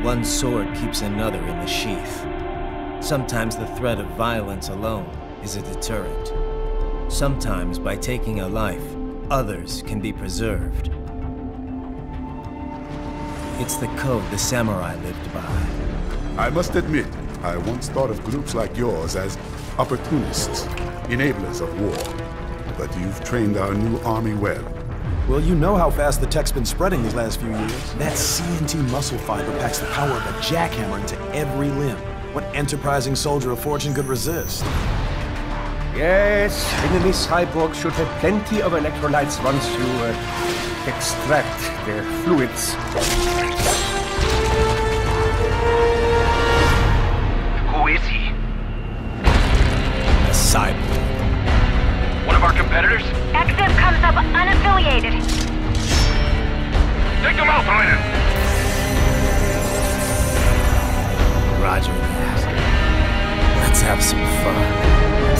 one sword keeps another in the sheath. Sometimes the threat of violence alone is a deterrent. Sometimes by taking a life, others can be preserved. It's the code the samurai lived by. I must admit, I once thought of groups like yours as opportunists, enablers of war. But you've trained our new army well. Well, you know how fast the tech's been spreading these last few years. That CNT muscle fiber packs the power of a jackhammer into every limb. What enterprising soldier of fortune could resist? Yes, enemy cyborgs should have plenty of electrolytes once you extract their fluids. Who is he? A cyborg. One of our competitors? Exif comes up unaffiliated. Take him out, Raiden! Roger that. Let's have some fun.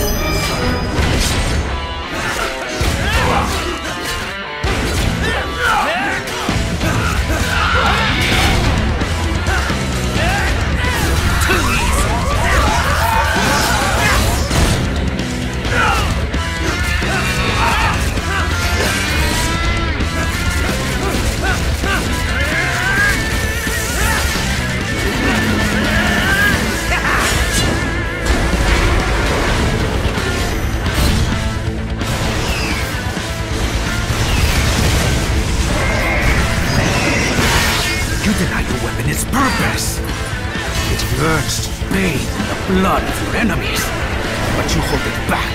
You deny your weapon its purpose. It yearns to bathe in the blood of your enemies, but you hold it back.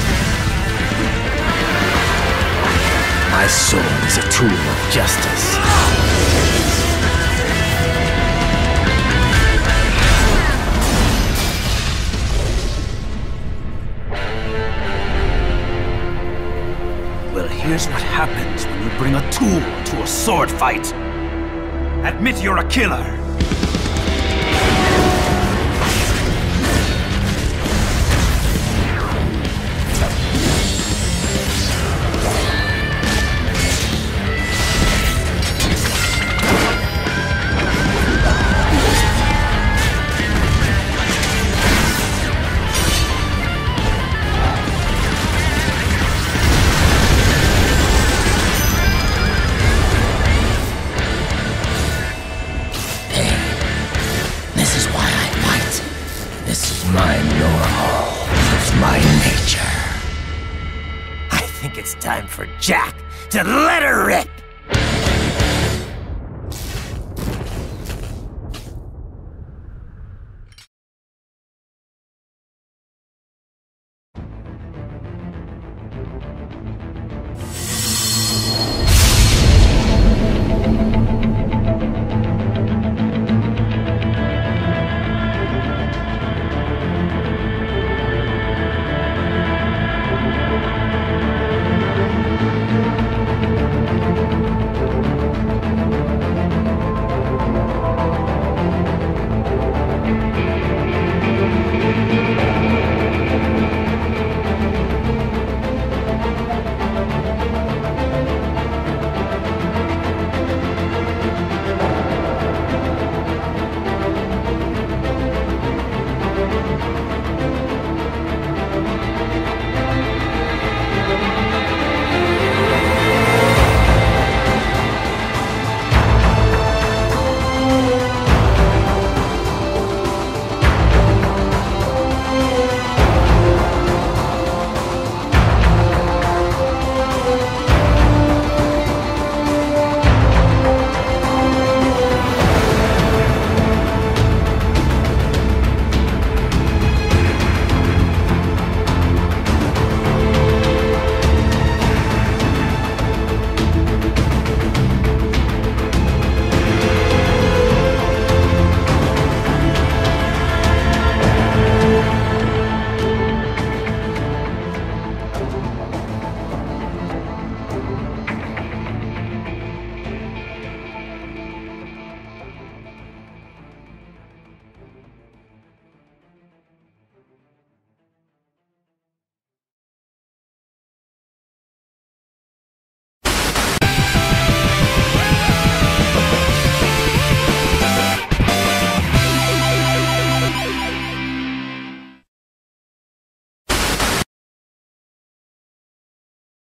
My sword is a tool of justice. Well, here's what happens when you bring a tool to a sword fight. Admit you're a killer. My normal. It's my nature. I think it's time for Jack to let her rip!